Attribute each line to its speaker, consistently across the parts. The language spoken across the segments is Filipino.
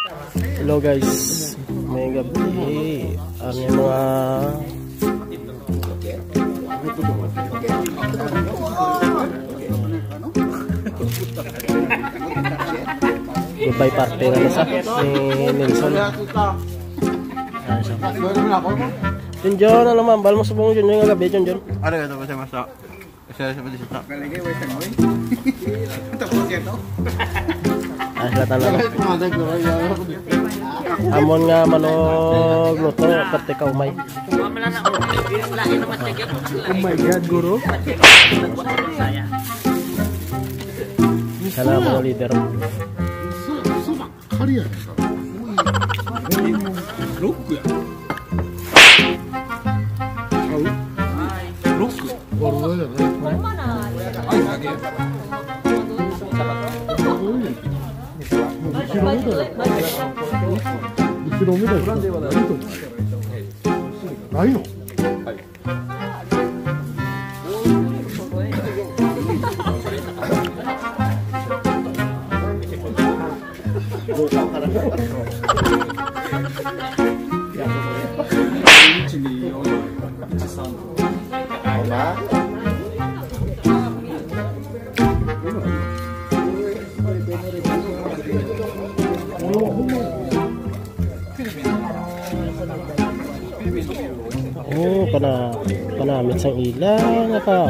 Speaker 1: Hello guys, may gabi. Ano yung mga goodbye party na nasa ni Nelson. John, ano naman, bal mo subong John yung gabi John.
Speaker 2: Ano ito ba siya masa? Saya seperti itu.
Speaker 3: Kalagi wait lang oy. Tapos yan to.
Speaker 1: Latan lang. Amon nga manog luto pati ka umay. Oh my god, guru. Sana mga leader.
Speaker 3: Kariya. Look ya. Look. Baru aja.
Speaker 1: Oh, panamit sang ilang apa?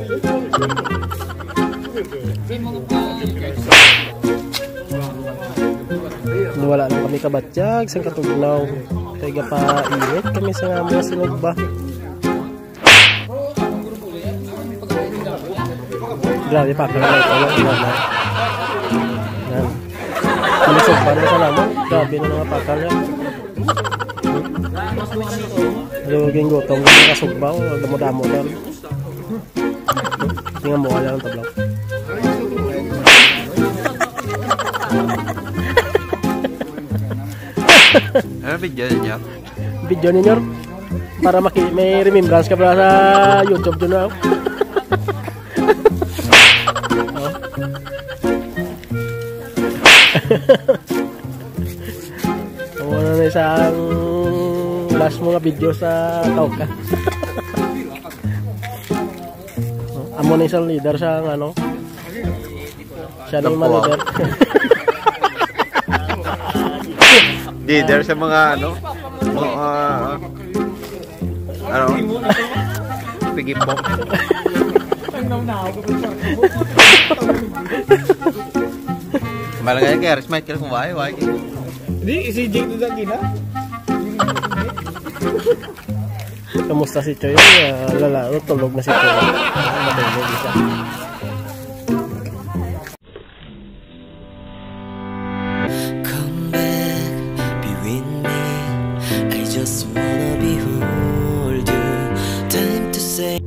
Speaker 1: Wala lang kami kabatyag sang katugnaw. Kaya pa init kami sa nga mga sinog ba? Grabe pa kaya ito yan. Malusog pa na sa naman. Grabe na mga pakal yan. Luging gutong ng kasugbaw, damo-damo lang. Tingnan mo wala ng tablaw.
Speaker 2: Ano video niya?
Speaker 1: Video ninyo para may remembrance ka para sa YouTube dyan na. Ano na isang last mga video sa Tauka. Amo na isang leader sa ano. Siya na yung leader.
Speaker 2: Leader sa mga ano? Ano? Pigipok. Malagay kaya Rismite kaya kung wahay.
Speaker 3: Hindi, si Jake doon ang gina.
Speaker 1: Kamusta si Choy? Lalaro, tulog na si Choy. Matulog isa.
Speaker 4: Come back, be with me. I just wanna behold you. Time to say.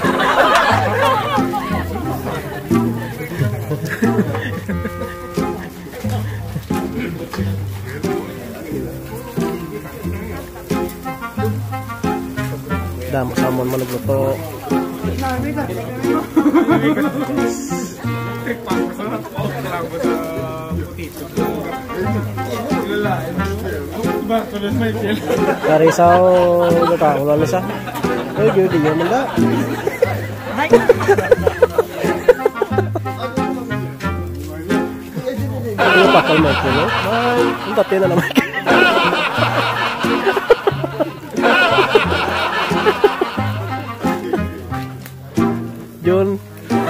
Speaker 1: Damo samon mo nagluto. Karisaw luto ulan sa. Eh gyud di man da. Ano pa kalma ko no? Ay, unta tena naman. John,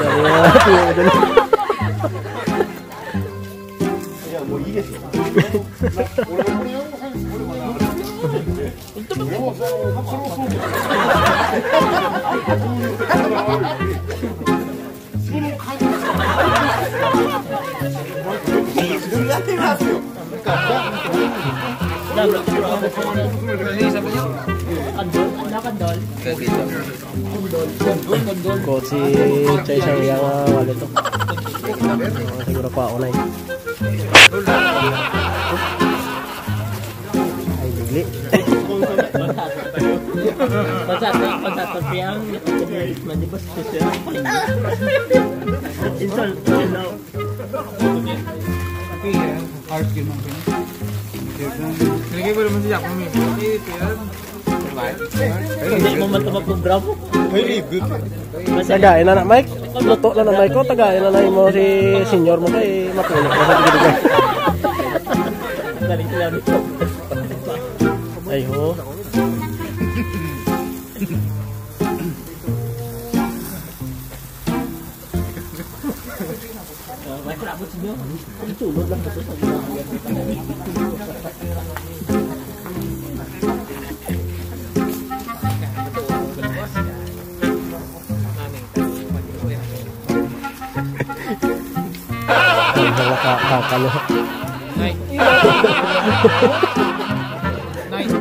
Speaker 1: ko si Chay sang yang wala to. Siguro pa ako na eh. Ay bigli.
Speaker 5: Pasat yang manibas siya. Insult, you know.
Speaker 3: Okay, hard game. Nilagay ko naman siya kung may
Speaker 5: Hindi mo man ito magprogram.
Speaker 1: Tagain na na, Mike. Luto na na, Mike ko. Tagain na na mo si senior mo kay matulog.
Speaker 5: Galing sila nito.
Speaker 1: Ay ho.
Speaker 5: May prabot siya. Tulog lang ito sa mga.
Speaker 1: Ang kakakalo.
Speaker 3: Nice. Nice.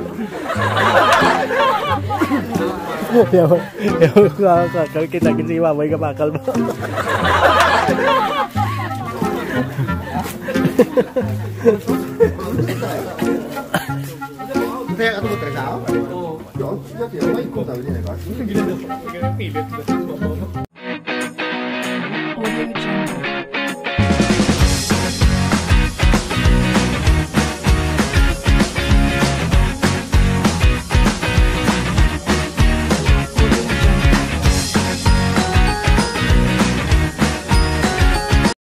Speaker 1: Kakakal kita kasi mamay kapakal mo.
Speaker 6: Kaya ka tumutulog sa ako? Oo. Yung, may kung tawag din ako.